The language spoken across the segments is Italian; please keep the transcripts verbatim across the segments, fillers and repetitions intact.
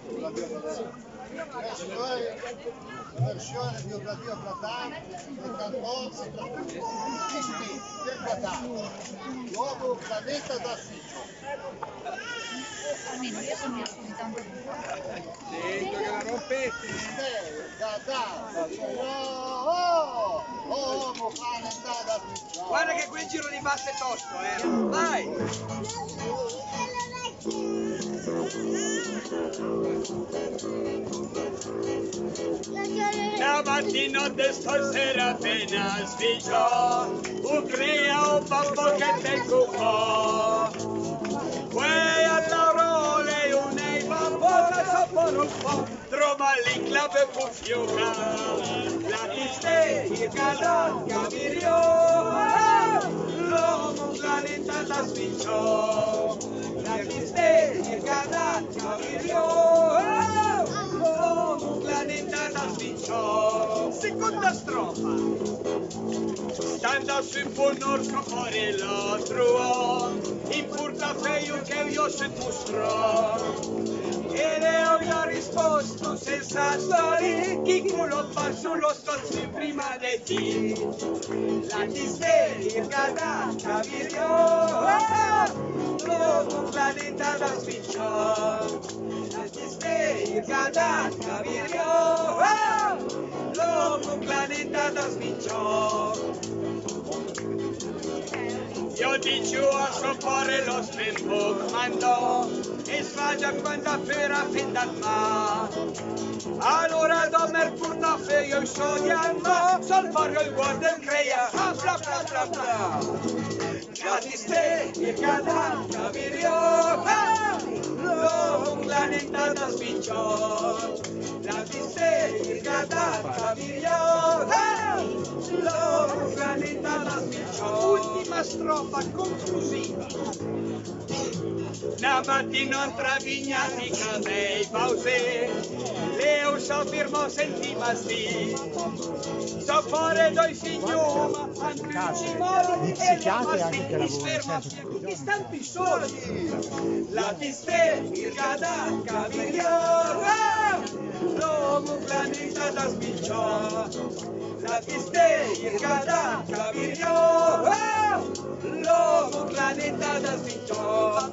versione biografia Platano del cantante del Platano, l'uomo planeta da Almeno io sono ascoltando un po'. Sento che la rompete. da da oh uomo planeta da Switch. Guarda che quel giro di basso è tosto, eh. Vai! La mattina de stasera appena sfigiò, un crea un babbo che te cucò. Poi all'orole un ei babbo che sapore un po', trova l'inclave puffiuca, la isterica da Cavirio, l'uomo planeta da sfigiò, la isterica da Cavirio, l'uomo planeta da sfigiò. Seconda strofa. Standa sul ponorco fuori la trovò, in portafoglio che io si mostrò. E Leo gli ha risposto senza storie, chi culo fa sullo stolzi prima di ti. La disterica da Cavirio, l'uomo planeta da switchò. La disterica da Cavirio, l'uomo planeta da switchò. Io dicevo a sopporre lo stempo mandò e sfaggia quando appena fin dal ma. Allora do mercur da feio il sodiano, sol farlo il guardo il creia, bla bla bla bla bla. La disterica da Cavirio, l'uomo planeta da switchò. La disterica da Cavirio, l'uomo planeta da switchò. Ultima strofa conclusiva. Una mattina tra vignati cadei pause, Leo so firmo sentiva sti. So fare doi signori, antici modi e la pastiglia sferma tutti stanti soli. La disterica da Cavirio, l'uomo planeta da spicciò. La disterica da Cavirio, l'uomo planeta da spicciò.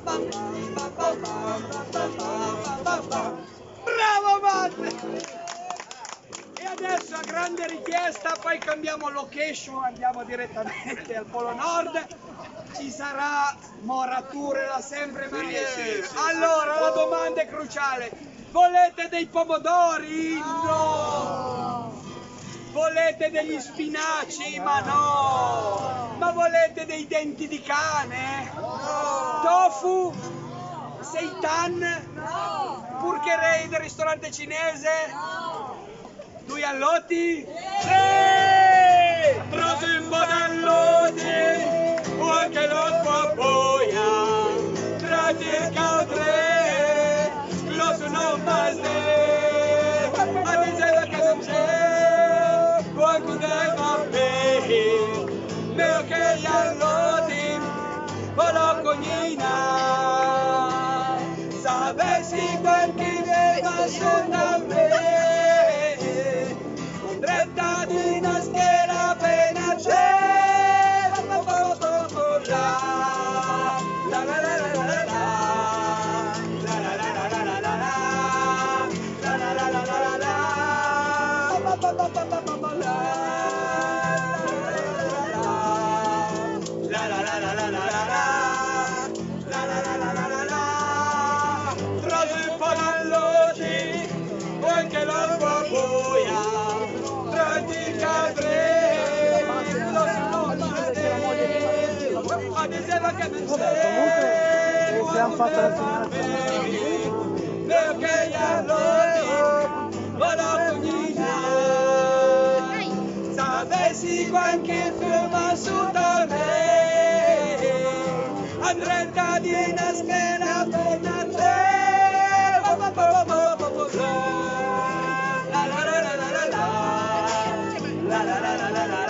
Bravo Matte! E adesso a grande richiesta, poi cambiamo location, andiamo direttamente al Polo Nord. Ci sarà Morature da sempre Mariese. Allora la domanda è cruciale: volete dei pomodori? No! Volete degli spinaci? Ma no! Ma volete dei denti di cane? No! Tofu? Seitan? No! Purcherei del ristorante cinese? No! Due allotti? Sì! Prosimbo d'alloti, anche l'acqua boia, pratica tre, lo sono mazze, a diceva che non c'è, qualcuno deve bere, meno che gli alloti, con la cognina, sapessi qualche veda su da me. Dretta di una schiena appena c'è, la la la la la la Vabbè, comunque abbiamo fatto la segnalazione. Perché gli allori vado cognina, sapessi qualche firma su da me, andretta di una scheda appena c'è. La la la la la la la la la la la la la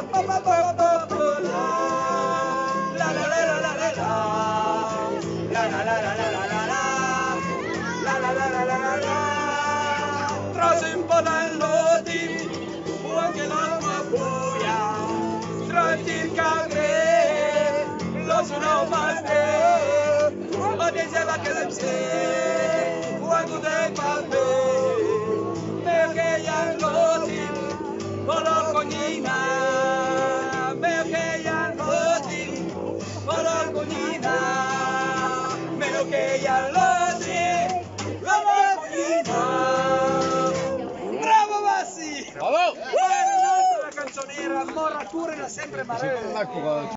la la la la la la la la la la la la la la la la. Trase un po' dall'odi, anche l'acqua buia, tratti il cagre, lo sono maste, ma diceva che le pse, quando dei papè, perché gli alloti, volo cognina, perché gli alloti, volo cognina, meno che gli alloti, volo cognina. Bravo Massi! Bravo! Quella è un'altra canzoniera, Moratura era sempre Marello.